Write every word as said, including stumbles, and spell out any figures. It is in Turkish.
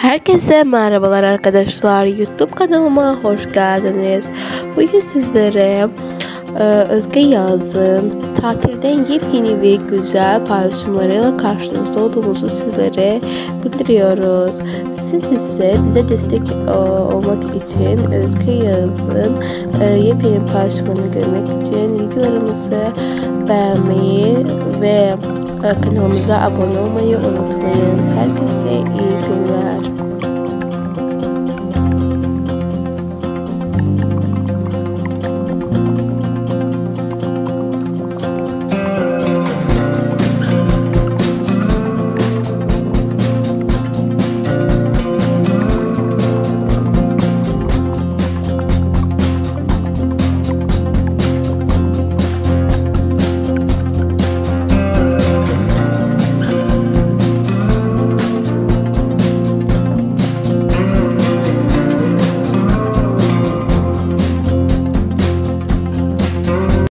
Herkese merhabalar arkadaşlar. YouTube kanalıma hoş geldiniz. Bugün sizlere e, Özge Yağız'ın tatilden yepyeni ve güzel paylaşımlarıyla karşınızda olduğumuzu sizlere bildiriyoruz. Siz ise bize destek e, olmak için Özge Yağız'ın e, yepyeni paylaşımlarını görmek için videolarımızı beğenmeyi ve kanalımıza abone olmayı unutmayın. Herkese iyi günler.